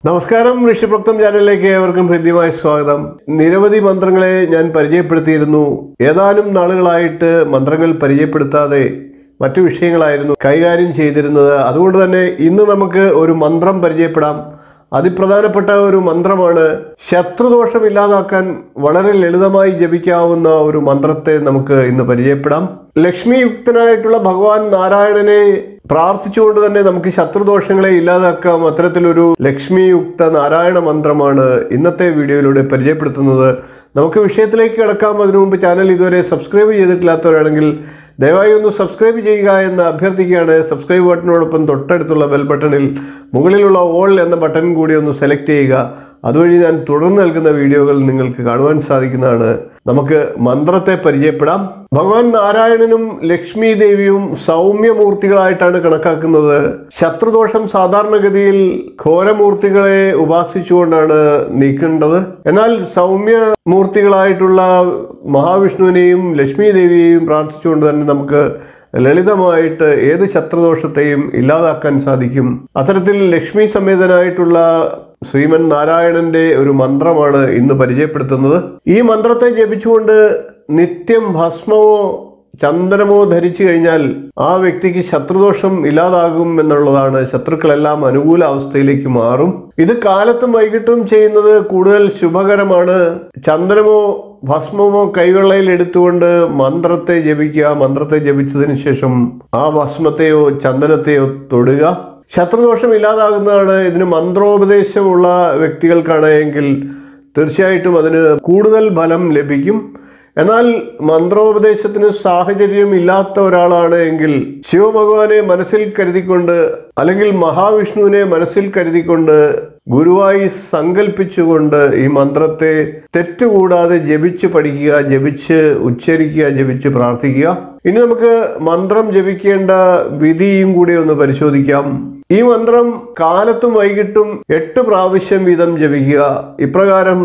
നമസ്കാരം, ഋഷിപ്രക്തം ചാനലിലേക്ക് ഏവർക്കും ഹൃദ്യമായ സ്വാഗതം. നിരവധി മന്ത്രങ്ങളെ ഞാൻ പരിചയപ്പെടുത്തിയിരുന്നു. ഏതാനും നാളുകളായിട്ട് മന്ത്രങ്ങൾ പരിചയപ്പെടുത്താതെ മറ്റു വിഷയങ്ങളായിരുന്നു കൈകാര്യം ചെയ്തിരുന്നത്. അതുകൊണ്ട് തന്നെ ഇന്ന് നമുക്ക് ഒരു മന്ത്രം പരിചയപ്പെടാം. അതിപ്രധാനപ്പെട്ട ഒരു മന്ത്രമാണ്. ശത്രുദോഷം ഇല്ലാതാക്കാൻ വളരെ ലളിതമായി ജപിക്കാവുന്ന ഒരു മന്ത്രത്തെ നമുക്ക് ഇന്ന് പരിചയപ്പെടാം. ലക്ഷ്മിയുക്തനായിട്ടുള്ള ഭഗവാൻ നാരായണനെ പ്രാർത്ഥിച്ചുകൊണ്ട് തന്നെ നമുക്ക് ശത്രുദോഷങ്ങളെ ഇല്ലാതാക്കാം. അത്തരത്തിലൊരു ലക്ഷ്മിയുക്ത നാരായണ മന്ത്രമാണ് ഇന്നത്തെ വീഡിയോയിലൂടെ പരിചയപ്പെടുത്തുന്നത്. നമുക്ക് വിഷയത്തിലേക്ക് കിടക്കാം. അതിനു മുമ്പ് ചാനൽ ഇതുവരെ സബ്സ്ക്രൈബ് ചെയ്തിട്ടില്ലാത്തവരാണെങ്കിൽ ദയവായി ഒന്ന് സബ്സ്ക്രൈബ് ചെയ്യുക എന്ന് അഭ്യർത്ഥിക്കുകയാണ്. സബ്സ്ക്രൈബ് ബട്ടനോടൊപ്പം തൊട്ടടുത്തുള്ള ബെൽ ബട്ടണിൽ മുകളിലുള്ള ഓൾ എന്ന ബട്ടൺ കൂടി ഒന്ന് സെലക്ട് ചെയ്യുക. അതുവഴി ഞാൻ തുടർന്ന് നൽകുന്ന വീഡിയോകൾ നിങ്ങൾക്ക് കാണുവാൻ സാധിക്കുന്നതാണ്. നമുക്ക് മന്ത്രത്തെ പരിചയപ്പെടാം. ഭഗവാൻ നാരായണനും ലക്ഷ്മി ദേവിയും സൗമ്യമൂർത്തികളായിട്ടാണ് കണക്കാക്കുന്നത്. ശത്രുദോഷം സാധാരണഗതിയിൽ ഘോരമൂർത്തികളെ ഉപാസിച്ചുകൊണ്ടാണ് നീക്കേണ്ടത്. എന്നാൽ സൗമ്യമൂർത്തികളായിട്ടുള്ള മഹാവിഷ്ണുവിനെയും ലക്ഷ്മി ദേവിയെയും പ്രാർത്ഥിച്ചുകൊണ്ട് തന്നെ നമുക്ക് ലളിതമായിട്ട് ഏത് ശത്രുദോഷത്തെയും ഇല്ലാതാക്കാൻ സാധിക്കും. അത്തരത്തിൽ ലക്ഷ്മി സമേതനായിട്ടുള്ള ശ്രീമൻ നാരായണന്റെ ഒരു മന്ത്രമാണ് ഇന്ന് പരിചയപ്പെടുത്തുന്നത്. ഈ മന്ത്രത്തെ ജപിച്ചുകൊണ്ട് നിത്യം ഭസ്മമോ ചന്ദനമോ ധരിച്ചു കഴിഞ്ഞാൽ ആ വ്യക്തിക്ക് ശത്രുദോഷം ഇല്ലാതാകും എന്നുള്ളതാണ്. ശത്രുക്കളെല്ലാം അനുകൂല അവസ്ഥയിലേക്ക് മാറും. ഇത് കാലത്തും വൈകിട്ടും ചെയ്യുന്നത് കൂടുതൽ ശുഭകരമാണ്. ചന്ദനമോ ഭസ്മമോ കൈവെള്ളയിൽ എടുത്തുകൊണ്ട് മന്ത്രത്തെ ജപിക്കുക. മന്ത്രത്തെ ജപിച്ചതിന് ശേഷം ആ ഭസ്മത്തെയോ ചന്ദനത്തെയോ തൊടുക. ശത്രുദോഷം ഇല്ലാതാകുന്നതാണ്. ഇതിന് മന്ത്രോപദേശമുള്ള വ്യക്തികൾക്കാണ് എങ്കിൽ തീർച്ചയായിട്ടും അതിന് കൂടുതൽ ഫലം ലഭിക്കും. എന്നാൽ മന്ത്രോപദേശത്തിന് സാഹചര്യം ഇല്ലാത്ത ഒരാളാണ് എങ്കിൽ ശിവഭഗവാനെ മനസ്സിൽ കരുതിക്കൊണ്ട് അല്ലെങ്കിൽ മഹാവിഷ്ണുവിനെ മനസ്സിൽ കരുതിക്കൊണ്ട് ഗുരുവായി സങ്കല്പിച്ചുകൊണ്ട് ഈ മന്ത്രത്തെ തെറ്റുകൂടാതെ ജപിച്ച് പഠിക്കുക, ജപിച്ച് ഉച്ചരിക്കുക, ജപിച്ച് പ്രാർത്ഥിക്കുക. ഇനി നമുക്ക് മന്ത്രം ജപിക്കേണ്ട വിധിയും കൂടി ഒന്ന് പരിശോധിക്കാം. ഈ മന്ത്രം കാലത്തും വൈകിട്ടും 8 പ്രാവശ്യം വീതം ജപിക്കുക. ഇപ്രകാരം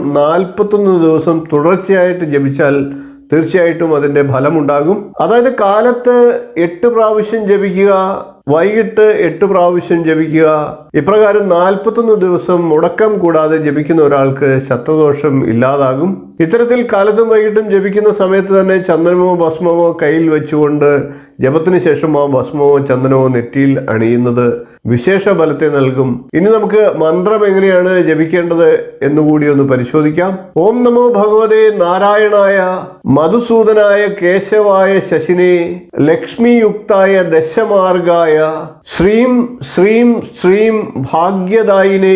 41 ദിവസം തുടർച്ചയായിട്ട് ജപിച്ചാൽ തീർച്ചയായിട്ടും അതിൻ്റെ ഫലമുണ്ടാകും. അതായത് കാലത്ത് 8 പ്രാവശ്യം ജപിക്കുക, വൈകിട്ട് 8 പ്രാവശ്യം ജപിക്കുക. ഇപ്രകാരം 41 ദിവസം മുടക്കം കൂടാതെ ജപിക്കുന്ന ഒരാൾക്ക് ശത്രുദോഷം ഇല്ലാതാകും. ഇത്തരത്തിൽ കാലത്തും വൈകിട്ടും ജപിക്കുന്ന സമയത്ത് തന്നെ ചന്ദനമോ ഭസ്മമോ കയ്യിൽ വെച്ചുകൊണ്ട് ജപത്തിന് ശേഷം ആ ഭസ്മമോ ചന്ദനമോ നെറ്റിയിൽ അണിയുന്നത് വിശേഷ ഫലത്തെ നൽകും. ഇനി നമുക്ക് മന്ത്രം എങ്ങനെയാണ് ജപിക്കേണ്ടത് എന്നുകൂടി ഒന്ന് പരിശോധിക്കാം. ഓം നമോ ഭഗവതേ നാരായണായ മധുസൂദനായ കേശവായ ശശിനെ ലക്ഷ്മിയുക്തായ ദശമാർഗായ ശ്രീം ശ്രീം ശ്രീം ഭാഗ്യദായിനെ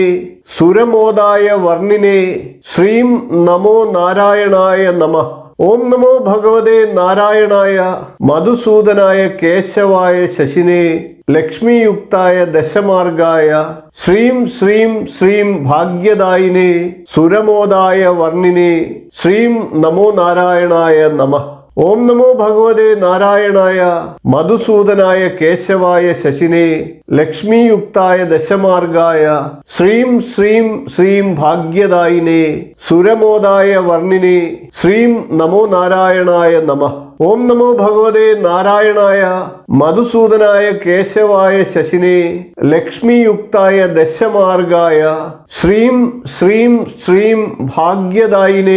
സുരമോദായ വർണ്ണിനെ ശ്രീം നമോ നാരായണായ നമഃ. ഓം നമോ ഭഗവതേ നാരായണായ മധുസൂദനായ കേശവായ ശശിനെ ലക്ഷ്മിയുക്തായ ദശമാർഗായ ശ്രീം ശ്രീം ശ്രീം ഭാഗ്യദായിനെ സുരമോദായ വർണ്ണിനെ ശ്രീം നമോ നാരായണായ നമഃ. ഓം നമോ ഭഗവതേ നാരായണായ മധുസൂദനായ കേശവായ ശശിനെ ലക്ഷ്മിയുക്തായ ദശമാർഗായ ശ്രീം ശ്രീം ശ്രീം ഭാഗ്യദായിനെ സുരമോദായ വർണ്ണിനെ ശ്രീം നമോ നാരായണായ നമഃ. ഓം നമോ ഭഗവതേ നാരായണായ മധുസൂദനായ കേശവായ ശശിനെ ലക്ഷ്മിയുക്തായ ദശമാർഗായ ശ്രീം ശ്രീം ശ്രീം ഭാഗ്യദായിനെ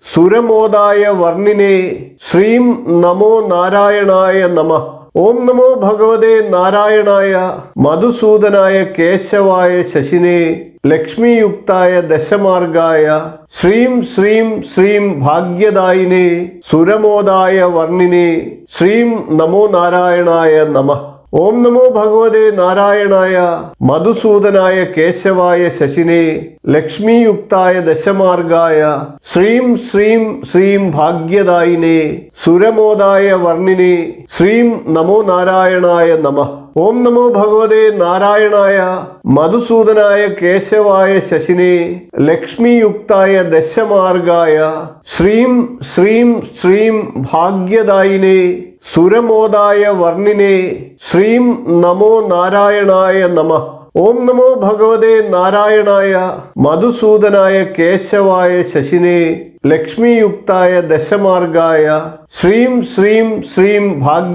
സുരമോദായ വർണ്ണിനെ ശ്രീം നമോ നാരായണായ നമഃ. ഓം നമോ ഭഗവതേ നാരായണായ മധുസൂദനായ കേശവായ ശശിനെ ലക്ഷ്മിയുക്തായ ദശമാർഗായ ശ്രീം ശ്രീം ശ്രീം ഭാഗ്യദായിനെ സുരമോദായ വർണ്ണിനെ ശ്രീം നമോ നാരായണായ നമഃ. ഓം നമോ ഭഗവതേ നാരായണായ മധുസൂദനായ കേശവായ ശശിനെ ലക്ഷ്മിയുക്തായ ദശമാർഗായ ശ്രീം ശ്രീം ശ്രീം ഭാഗ്യദായിനെ സുരമോദായ വർണ്ണിനെ ശ്രീം നമോ നാരായണായ നമഃ. ഓം നമോ ഭഗവതേ നാരായണായ മധുസൂദനായ കേശവായ ശശിനെ ലക്ഷ്മിയുക്തായ ദശമാർഗായ ശ്രീം ശ്രീം ശ്രീം ഭാഗ്യദായിനെ സുരമോദായ വർണ്ണിനെ ശ്രീം നമോ നാരായണായ നമഃ. ഓം നമോ ഭഗവതേ നാരായണായ മധുസൂദനായ കേശവായ ശശിനെ ലക്ഷ്മിയുക്തായ ദശമാർഗായ ശ്രീം ശ്രീം ശ്രീം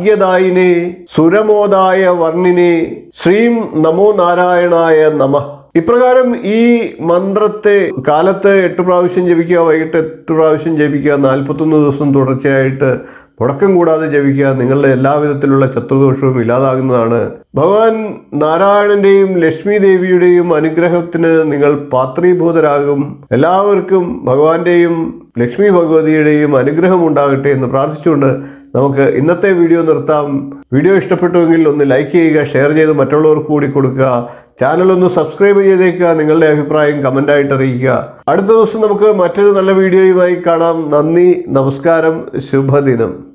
ഭാഗ്യദായിനെ സുരമോദായ വർണ്ണിനെ ശ്രീം നമോ നാരായണായ നമഃ. ഇപ്രകാരം ഈ മന്ത്രത്തെ കാലത്ത് 8 പ്രാവശ്യം ജപിക്കുക, വൈകിട്ട് 8 പ്രാവശ്യം ജപിക്കുക, 41 ദിവസം തുടർച്ചയായിട്ട് മുടക്കം കൂടാതെ ജപിക്കുക. നിങ്ങളുടെ എല്ലാവിധത്തിലുള്ള ശത്രുദോഷവും ഇല്ലാതാകുന്നതാണ്. ഭഗവാൻ നാരായണന്റെയും ലക്ഷ്മി ദേവിയുടെയും അനുഗ്രഹത്തിന് നിങ്ങൾ പാത്രീഭൂതരാകും. എല്ലാവർക്കും ഭഗവാന്റെയും ലക്ഷ്മി ഭഗവതിയുടെയും അനുഗ്രഹം ഉണ്ടാകട്ടെ എന്ന് പ്രാർത്ഥിച്ചുകൊണ്ട് നമുക്ക് ഇന്നത്തെ വീഡിയോ നിർത്താം. വീഡിയോ ഇഷ്ടപ്പെട്ടുവെങ്കിൽ ഒന്ന് ലൈക്ക് ചെയ്യുക, ഷെയർ ചെയ്ത് മറ്റുള്ളവർക്ക് കൂടി കൊടുക്കുക. ചാനൽ ഒന്ന് സബ്സ്ക്രൈബ് ചെയ്തേക്കുക. നിങ്ങളുടെ അഭിപ്രായം കമൻ്റായിട്ട് അറിയിക്കുക. അടുത്ത ദിവസം നമുക്ക് മറ്റൊരു നല്ല വീഡിയോയുമായി കാണാം. നന്ദി, നമസ്കാരം, ശുഭദിനം.